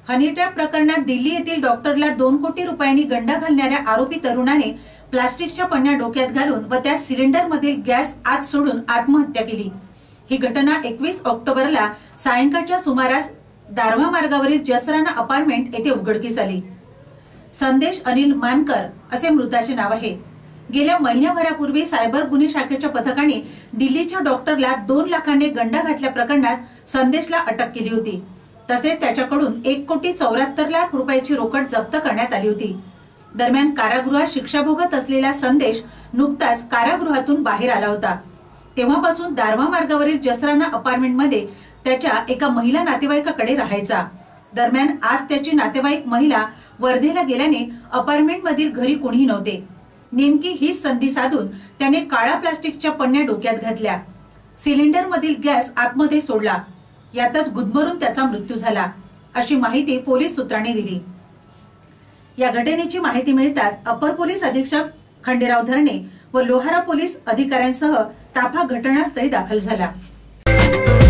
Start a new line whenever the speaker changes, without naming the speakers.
Honey trap प्रकरणात दिल्ली येथील डॉक्टरला 2 कोटी रुपयांनी गंडा घालणाऱ्या आरोपी तरुणाने प्लास्टिकच्या पन्न्या डोक्यात घालून व त्या सिलेंडरमधील गॅस आत सोडून आत्महत्या केली। ही घटना 21 ऑक्टोबरला सायंकाळच्या सुमारास दारव्हा मार्गावरील जसराना अपार्टमेंट येथे उघडकीस आली। संदेश अनिल मानकर असे मृताचे नाव आहे। गेल्या महिन्याभरापूर्वी सायबर गुन्हे शाखेच्या पथकाने दिल्लीच्या डॉक्टरला 2 लाखांनी गंडा घातल्या प्रकरणात संदेशला अटक केली होती। तसेच त्याच्याकडून 1,74,00,000 रुपयाची रोकड जप्त करण्यात आली होती। दरम्यान कारागृहात शिक्षा भोगत असलेला संदेश नुकताच कारागृहातून बाहेर आला होता। तेव्हापासून दारव्हा मार्गावरील जसराना अपार्टमेंटमध्ये त्याच्या एका महिला नातेवाईकाकडे राहायचा। दरम्यान आज त्याची नातेवाईक महिला वर्धेला गेल्याने अपार्टमेंटमधील घरी कोणीही नव्हते। नेमकी हीच संधी साधून त्याने काळा प्लास्टिकच्या पन्न्या डोक्यात घातल्या, सिलेंडरमधील गॅस आतमध्ये सोडला, यातच गुदमरून त्याचा मृत्यू झाला, अशी माहिती पोलीस सूत्रांनी दिली। या घटनेची माहिती मिळताच अपर पोलीस अधीक्षक खंडेराव धरणे व लोहारा पोलीस अधिकाऱ्यांसह ताफा घटनास्थळी दाखल झाला।